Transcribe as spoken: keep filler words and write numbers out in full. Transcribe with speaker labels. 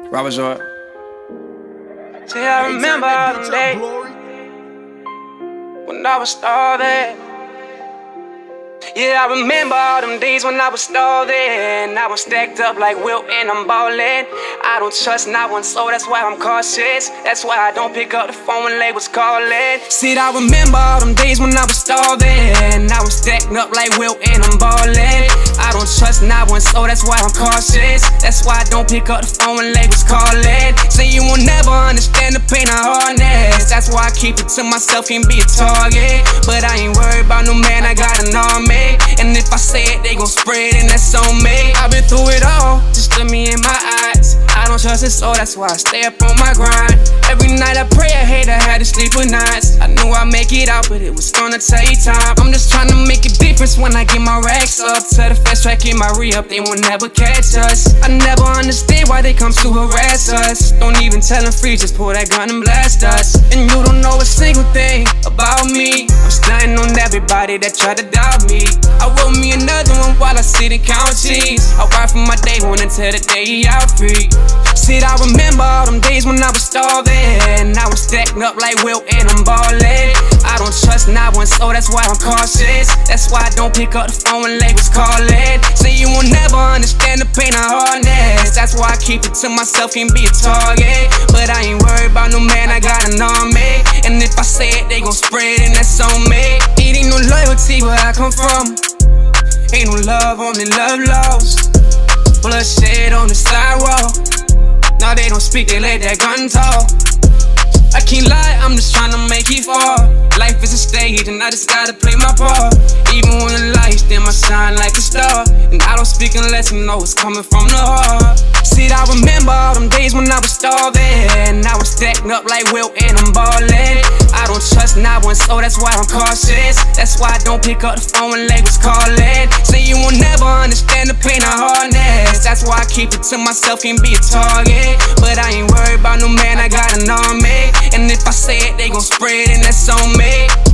Speaker 1: Robert Short.
Speaker 2: See, I remember all them days when I was starving. Yeah, I remember all them days when I was starving. I was stacked up like Wilt and I'm ballin'. I don't trust not one soul, that's why I'm cautious. That's why I don't pick up the phone when labels calling. See, I remember all them days when I was starving. I was stacked up like Wilt and I'm ballin'. I don't trust not one soul, that's why I'm cautious. That's why I don't pick up the phone when labels calling. Say you will never understand the pain of hardness. That's why I keep it to myself, can't be a target. But I ain't worried about no man, I got an army. And if I say it, they gon' spread, and that's on me. I've been through it all, just look me in my eyes. I don't trust it, so that's why I stay up on my grind. Every night I pray, I hate I had to sleep with nights. I knew I'd make it out, but it was gonna take time. I'm just trying to make a difference when I get my racks up. To the fast track, get my re-up, they won't never catch us. I never understand why they come to harass us. Don't even tell them free, just pull that gun and blast us. And you don't know a single thing about me. I'm stunting on everybody that tried to doubt me. I wrote me another one while I sit and count cheese. I ride from my day one until the day he out free. Shit, I remember all them days when I was starving. I was stacked up like Wilt and I'm ballin'. I don't trust not one soul, that's why I'm cautious. That's why I don't pick up the phone when labels callin'. Say you will never understand the pain of hardness. That's why I keep it to myself, can't be a target. But I ain't worried about no man, I got an army. And if I say it, they gon' spread, and that's on me. It ain't no loyalty where I come from. Ain't no love, only love lost. Bloodshed on the sidewalk. Now they don't speak, they let that gun talk. I can't lie, I'm just tryna make it fall. Life is a stage and I just gotta play my part. Even when the lights dim, I shine like a star. And I don't speak unless you know it's coming from the heart. See, I remember all them days when I was starving. I was stacked up like Wilt and I'm ballin'. I don't trust not one soul, that's why I'm cautious. That's why I don't pick up the phone when labels callin'. Say you will never understand the pain of hardness. That's why I keep it to myself, can't be a target. But I ain't worried about no man, I got an army. And if I say it, they gon' spread, and that's on me.